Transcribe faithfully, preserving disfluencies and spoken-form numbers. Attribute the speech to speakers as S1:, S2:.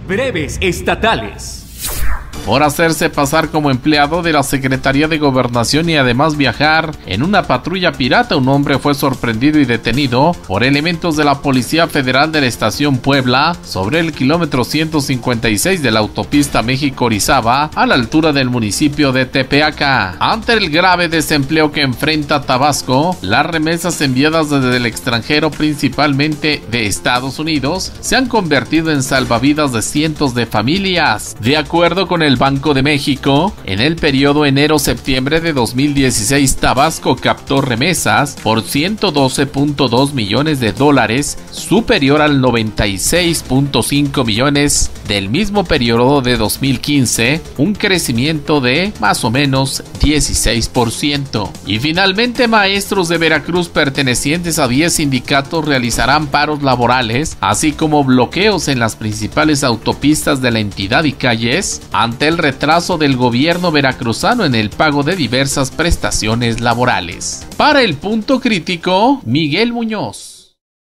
S1: Breves estatales.
S2: Por hacerse pasar como empleado de la Secretaría de Gobernación y además viajar en una patrulla pirata, un hombre fue sorprendido y detenido por elementos de la Policía Federal de la Estación Puebla sobre el kilómetro ciento cincuenta y seis de la autopista México-Orizaba a la altura del municipio de Tepeaca. Ante el grave desempleo que enfrenta Tabasco, las remesas enviadas desde el extranjero, principalmente de Estados Unidos, se han convertido en salvavidas de cientos de familias. De acuerdo con el Banco de México, en el periodo enero-septiembre de dos mil dieciséis, Tabasco captó remesas por ciento doce punto dos millones de dólares, superior al noventa y seis punto cinco millones del mismo periodo de dos mil quince, un crecimiento de más o menos dieciséis por ciento. Y finalmente, maestros de Veracruz pertenecientes a diez sindicatos realizarán paros laborales, así como bloqueos en las principales autopistas de la entidad y calles, ante el retraso del gobierno veracruzano en el pago de diversas prestaciones laborales. Para el Punto Crítico, Miguel Muñoz.